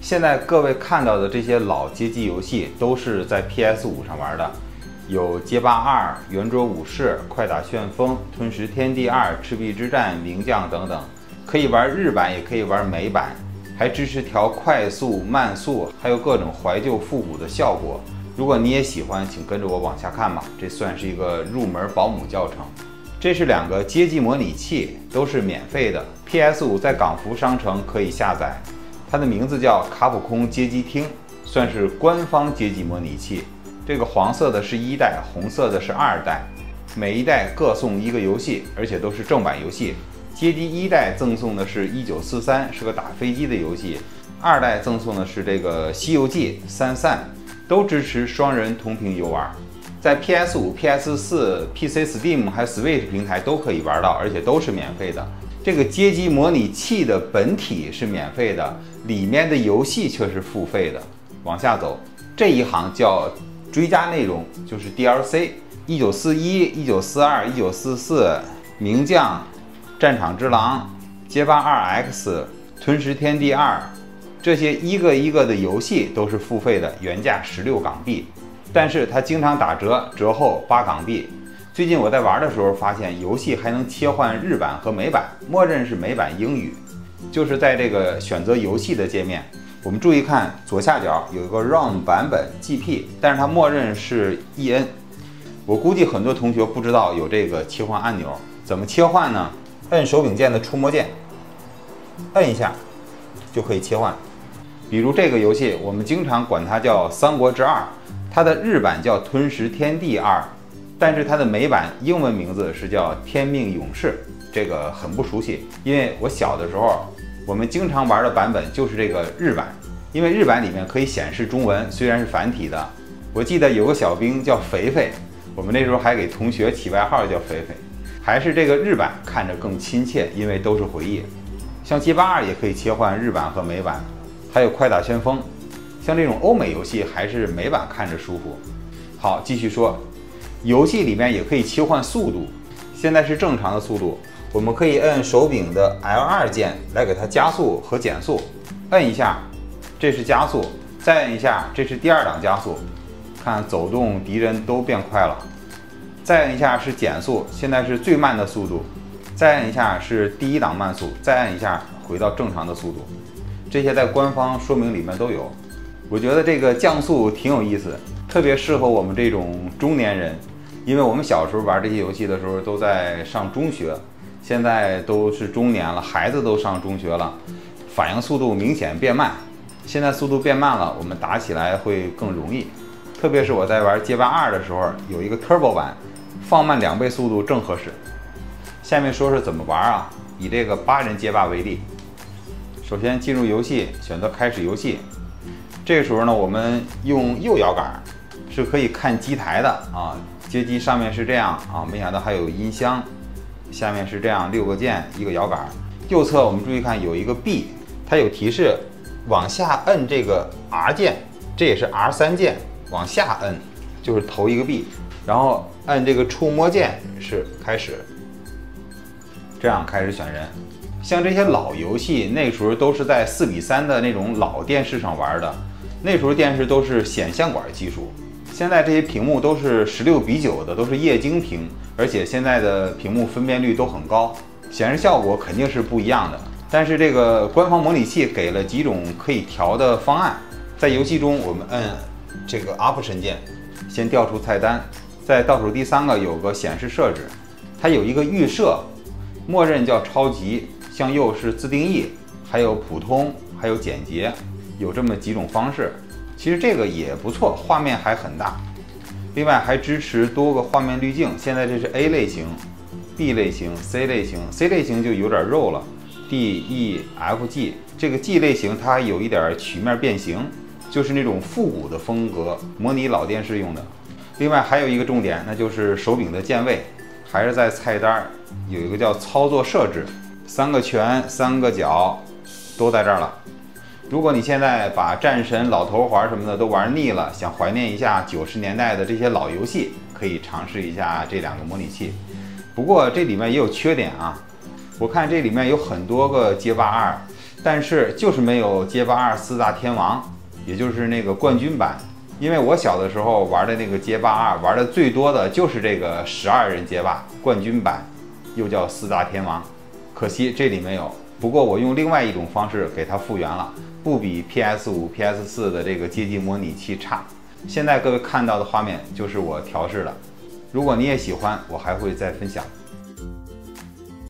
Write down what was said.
现在各位看到的这些老街机游戏都是在 PS5 上玩的，有街霸2、圆桌武士、快打旋风、吞食天地2、赤壁之战、名将等等，可以玩日版，也可以玩美版，还支持调快速、慢速，还有各种怀旧复古的效果。如果你也喜欢，请跟着我往下看吧，这算是一个入门保姆教程。这是2个街机模拟器，都是免费的。PS5 在港服商城可以下载，它的名字叫卡普空街机厅，算是官方街机模拟器。这个黄色的是1代，红色的是2代，每一代各送1个游戏，而且都是正版游戏。街机1代赠送的是1943，是个打飞机的游戏；2代赠送的是这个《西游记》三散，都支持双人同屏游玩。在 PS5、PS4、PC Steam 还有 Switch 平台都可以玩到，而且都是免费的。这个街机模拟器的本体是免费的，里面的游戏却是付费的。往下走，这一行叫追加内容，就是 DLC。1941、1942、1944、名将、战场之狼、街霸 2X、吞食天地2，这些一个一个的游戏都是付费的，原价16港币。但是它经常打折，折后8港币。最近我在玩的时候发现，游戏还能切换日版和美版，默认是美版英语。就是在这个选择游戏的界面，我们注意看左下角有一个 ROM 版本 GP， 但是它默认是 EN。我估计很多同学不知道有这个切换按钮，怎么切换呢？摁手柄键的触摸键，摁一下就可以切换。比如这个游戏，我们经常管它叫《三国志2》。它的日版叫《吞食天地2》，但是它的美版英文名字是叫《天命勇士》，这个很不熟悉，因为我小的时候我们经常玩的版本就是这个日版，因为日版里面可以显示中文，虽然是繁体的。我记得有个小兵叫肥肥，我们那时候还给同学起外号叫肥肥，还是这个日版看着更亲切，因为都是回忆。像街霸2也可以切换日版和美版，还有快打旋风。像这种欧美游戏还是美版看着舒服。好，继续说，游戏里面也可以切换速度，现在是正常的速度，我们可以摁手柄的 L2 键来给它加速和减速，摁一下，这是加速，再摁一下，这是第2档加速，看走动敌人都变快了。再摁一下是减速，现在是最慢的速度，再摁一下是第1档慢速，再摁一下回到正常的速度。这些在官方说明里面都有。我觉得这个降速挺有意思，特别适合我们这种中年人，因为我们小时候玩这些游戏的时候都在上中学，现在都是中年了，孩子都上中学了，反应速度明显变慢。现在速度变慢了，我们打起来会更容易。特别是我在玩街霸2的时候，有一个 Turbo 版，放慢2倍速度正合适。下面说说怎么玩啊？以这个8人街霸为例，首先进入游戏，选择开始游戏。这个时候呢，我们用右摇杆是可以看机台的啊。街机上面是这样啊，没想到还有音箱。下面是这样6个键1个摇杆。右侧我们注意看有一个 B， 它有提示，往下摁这个 R 键，这也是 R3 键，往下摁就是头一个 B， 然后按这个触摸键是开始，这样开始选人。像这些老游戏，那时候都是在4:3的那种老电视上玩的。那时候电视都是显像管技术，现在这些屏幕都是16:9的，都是液晶屏，而且现在的屏幕分辨率都很高，显示效果肯定是不一样的。但是这个官方模拟器给了几种可以调的方案，在游戏中我们摁这个 Option 键，先调出菜单，在倒数第3个有个显示设置，它有一个预设，默认叫超级，向右是自定义，还有普通，还有简洁。有这么几种方式，其实这个也不错，画面还很大。另外还支持多个画面滤镜，现在这是 A 类型、B 类型、C 类型。C 类型就有点肉了 ，D、E、F、G。这个 G 类型它有一点曲面变形，就是那种复古的风格，模拟老电视用的。另外还有一个重点，那就是手柄的键位，还是在菜单有一个叫操作设置，3个拳、3个脚都在这儿了。如果你现在把战神、老头环什么的都玩腻了，想怀念一下90年代的这些老游戏，可以尝试一下这2个模拟器。不过这里面也有缺点啊，我看这里面有很多个街霸2， 但是就是没有街霸2四大天王，也就是那个冠军版。因为我小的时候玩的那个街霸2，玩的最多的就是这个12人街霸冠军版，又叫四大天王。可惜这里没有。不过我用另外一种方式给它复原了，不比 PS5、PS4 的这个街机模拟器差。现在各位看到的画面就是我调试的。如果你也喜欢，我还会再分享。